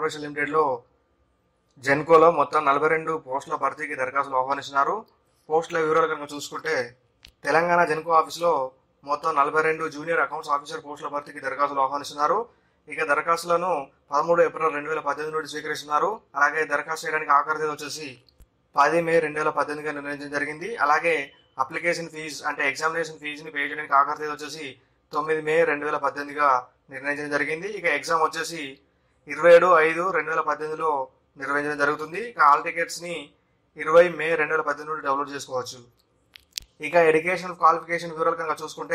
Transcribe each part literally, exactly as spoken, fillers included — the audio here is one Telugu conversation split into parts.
కార్పొరేషన్ లిమిటెడ్లో జెన్కోలో మొత్తం నలభై రెండు పోస్టుల భర్తీకి దరఖాస్తులు ఆహ్వానిస్తున్నారు. పోస్టుల వివరాలు కనుక చూసుకుంటే తెలంగాణ జెన్కో ఆఫీస్లో మొత్తం నలభై రెండు జూనియర్ అకౌంట్స్ ఆఫీసర్ పోస్టుల భర్తీకి దరఖాస్తులు ఆహ్వానిస్తున్నారు. ఇక దరఖాస్తులను పదమూడు ఏప్రిల్ రెండు వేల పద్దెనిమిది నుండి స్వీకరిస్తున్నారు. అలాగే దరఖాస్తు చేయడానికి ఆఖరి తేదీ వచ్చేసి పది మే రెండు వేల పద్దెనిమిదిగా నిర్ణయించడం జరిగింది. అలాగే అప్లికేషన్ ఫీజు అంటే ఎగ్జామినేషన్ ఫీజుని పే చేయడానికి ఆఖరి తేదీ వచ్చేసి తొమ్మిది మే రెండు వేల పద్దెనిమిదిగా నిర్ణయించడం జరిగింది. ఇక ఎగ్జామ్ వచ్చేసి ఇరవై ఏడు ఐదు రెండు వేల పద్దెనిమిదిలో నిర్వహించడం జరుగుతుంది. ఇక హాల్ టికెట్స్ని ఇరవై మే రెండు వేల పద్దెనిమిది నుండి డౌన్లోడ్ చేసుకోవచ్చు. ఇక ఎడ్యుకేషన్ క్వాలిఫికేషన్ వివరాలు కనుక చూసుకుంటే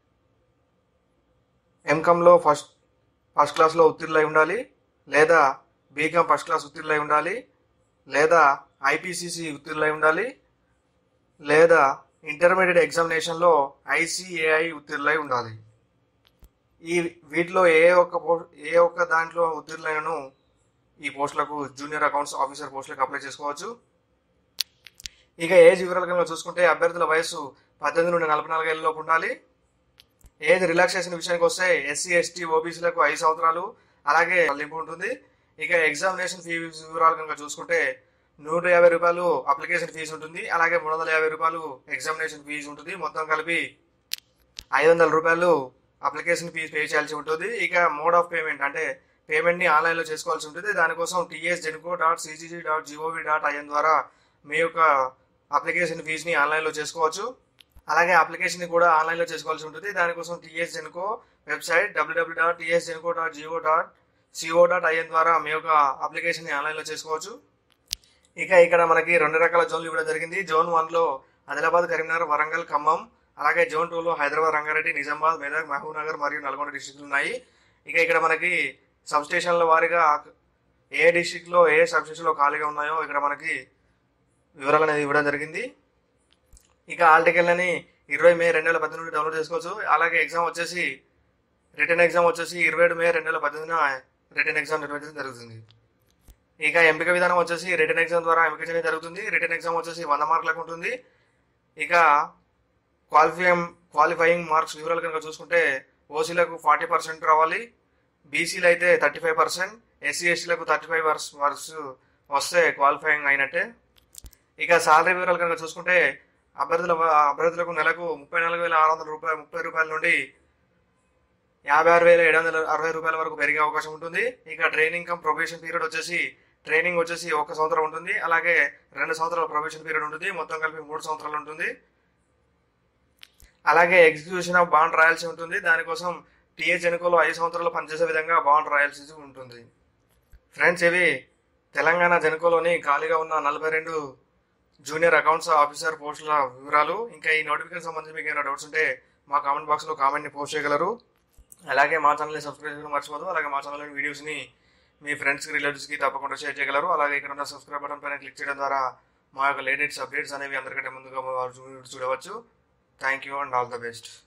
ఎంకామ్లో ఫస్ట్ ఫస్ట్ క్లాస్లో ఉత్తీర్ణులై ఉండాలి, లేదా బీకామ్ ఫస్ట్ క్లాస్ ఉత్తీర్ణులై ఉండాలి, లేదా ఐపీసీసీ ఉత్తీర్ణులై ఉండాలి, లేదా ఇంటర్మీడియట్ ఎగ్జామినేషన్లో ఐసీఏఐ ఉత్తీర్ణులై ఉండాలి. ఈ వీటిలో ఏ ఒక్క పో ఏ ఒక్క దాంట్లో ఉత్తీర్ణులైనను ఈ పోస్టులకు జూనియర్ అకౌంట్స్ ఆఫీసర్ పోస్టులకు అప్లై చేసుకోవచ్చు. ఇక ఏజ్ వివరాలు కనుక చూసుకుంటే అభ్యర్థుల వయసు పద్దెనిమిది నుండి నలభై నాలుగు ఏళ్ళలోపు ఉండాలి. ఏజ్ రిలాక్సేషన్ విషయానికి వస్తే ఎస్సీ ఎస్టీ ఓబీసీలకు ఐదు సంవత్సరాలు అలాగే లింపు ఉంటుంది. ఇక ఎగ్జామినేషన్ ఫీ వివరాలు కనుక చూసుకుంటే నూట యాభై రూపాయలు అప్లికేషన్ ఫీజు ఉంటుంది, అలాగే మూడు వందల యాభై రూపాయలు ఎగ్జామినేషన్ ఫీజు ఉంటుంది. మొత్తం కలిపి ఐదు వందల రూపాయలు అప్లికేషన్ ఫీజు పే చేయాల్సి ఉంటుంది. ఇక మోడ్ ఆఫ్ పేమెంట్ అంటే పేమెంట్ని ఆన్లైన్లో చేసుకోవాల్సి ఉంటుంది. దానికోసం TS GENCO dot CGG dot GOV dot IN ద్వారా మీ యొక్క అప్లికేషన్ ఫీజుని ఆన్లైన్లో చేసుకోవచ్చు. అలాగే అప్లికేషన్ కూడా ఆన్లైన్లో చేసుకోవాల్సి ఉంటుంది. దానికోసం TS GENCO website WWW dot TS GENCO dot GO dot CO dot IN ద్వారా మీ యొక్క అప్లికేషన్ని ఆన్లైన్లో చేసుకోవచ్చు. ఇక ఇక్కడ మనకి రెండు రకాల జోన్లు ఇవ్వడం జరిగింది. జోన్ వన్లో ఆదిలాబాద్, కరీంనగర్, వరంగల్, ఖమ్మం, అలాగే జోన్ టూలో హైదరాబాద్, రంగారెడ్డి, నిజామాబాద్, మెదక్, మహబూబ్ నగర్ మరియు నల్గొండ డిస్టిక్లు ఉన్నాయి. ఇక ఇక్కడ మనకి సబ్ స్టేషన్ల వారీగా ఏ డిస్టిక్లో ఏ సబ్ స్టేషన్లో ఖాళీగా ఉన్నాయో ఇక్కడ మనకి వివరాలు అనేది ఇవ్వడం జరిగింది. ఇక హాల్ టికెట్లని ఇరవై మే రెండు వేల పద్దెనిమిది డౌన్లోడ్ చేసుకోవచ్చు. అలాగే ఎగ్జామ్ వచ్చేసి రిటర్న్ ఎగ్జామ్ వచ్చేసి ఇరవై ఏడు మే రెండు వేల పద్దెనిమిదిన రిటర్న్ ఎగ్జామ్ నిర్వహించడం జరుగుతుంది. ఇక ఎంపిక విధానం వచ్చేసి రిటర్న్ ఎగ్జామ్ ద్వారా ఎంపిక చేయడం జరుగుతుంది. రిటర్న్ ఎగ్జామ్ వచ్చేసి వంద మార్కులకు ఉంటుంది. ఇక క్వాలిఫైయింగ్ క్వాలిఫైయింగ్ మార్క్స్ వివరాలు కనుక చూసుకుంటే ఓసీలకు ఫార్టీ పర్సెంట్ రావాలి, బీసీలు అయితే థర్టీ ఫైవ్ పర్సెంట్, ఎస్సీ ఎస్టీలకు థర్టీ ఫైవ్ మార్క్స్ వస్తే క్వాలిఫైయింగ్ అయినట్టే. ఇక సాలరీ వివరాలు కనుక చూసుకుంటే అభ్యర్థుల అభ్యర్థులకు నెలకు ముప్పై నాలుగు వేల ఆరు వందల రూపాయలు ముప్పై రూపాయల నుండి యాభై ఆరు వేల ఏడు వందల అరవై రూపాయల వరకు పెరిగే అవకాశం ఉంటుంది. ఇక ట్రైనింగ్ కమ్ ప్రొబేషన్ పీరియడ్ వచ్చేసి ట్రైనింగ్ వచ్చేసి ఒక సంవత్సరం ఉంటుంది, అలాగే రెండు సంవత్సరాల ప్రొబేషన్ పీరియడ్ ఉంటుంది. మొత్తం కలిపి మూడు సంవత్సరాలు ఉంటుంది. అలాగే ఎగ్జిక్యూషన్ ఆఫ్ బాండ్ రాయాల్సి ఉంటుంది. దానికోసం టీఎస్ జెన్కోలో ఐదు సంవత్సరాలు పనిచేసే విధంగా బాండ్ రాయాల్సి ఉంటుంది. ఫ్రెండ్స్, ఇవి తెలంగాణ జెన్కోలోని ఖాళీగా ఉన్న నలభై రెండు జూనియర్ అకౌంట్స్ ఆఫీసర్ పోస్టుల వివరాలు. ఇంకా ఈ నోటిఫికేషన్ సంబంధించి మీకు ఏమైనా డౌట్స్ ఉంటే మా కామెంట్ బాక్స్లో కామెంట్ని పోస్ట్ చేయగలరు. అలాగే మా ఛానల్ని సబ్స్క్రైబ్ చేయడం మర్చిపోదు. అలాగే మా ఛానల్లోని వీడియోస్ని మీ ఫ్రెండ్స్కి రిలేటివ్స్కి తప్పకుండా షేర్ చేయగలరు. అలాగే ఇక్కడ ఉన్న సబ్స్క్రైబ్ బటన్ పైన క్లిక్ చేయడం ద్వారా మా యొక్క లేటెస్ట్ అప్డేట్స్ అనేవి అందరికంటే ముందుగా చూడవచ్చు. Thank you and all the best.